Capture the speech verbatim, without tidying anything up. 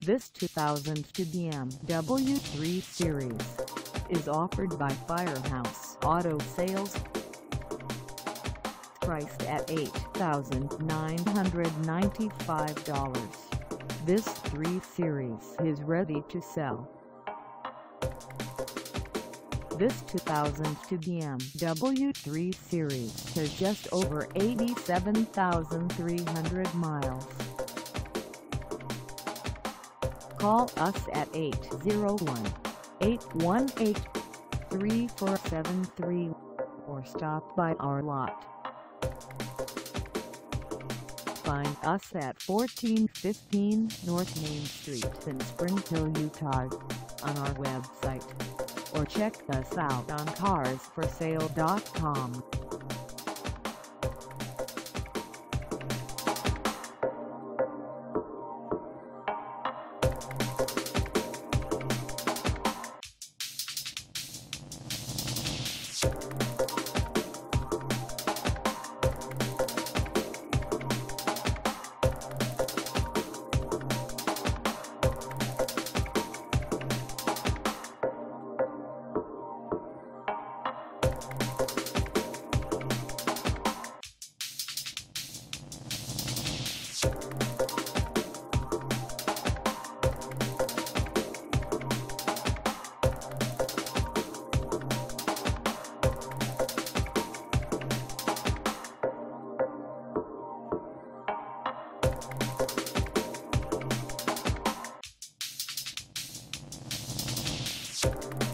This two thousand two B M W three Series is offered by Firehouse Auto Sales. Priced at eight thousand nine hundred ninety-five dollars, this three Series is ready to sell. This two thousand two B M W three Series has just over eighty-seven thousand three hundred miles. Call us at eight zero one, eight one eight, three four seven three or stop by our lot. Find us at fourteen fifteen North Main Street in Springville, Utah on our website, or check us out on cars for sale dot com. You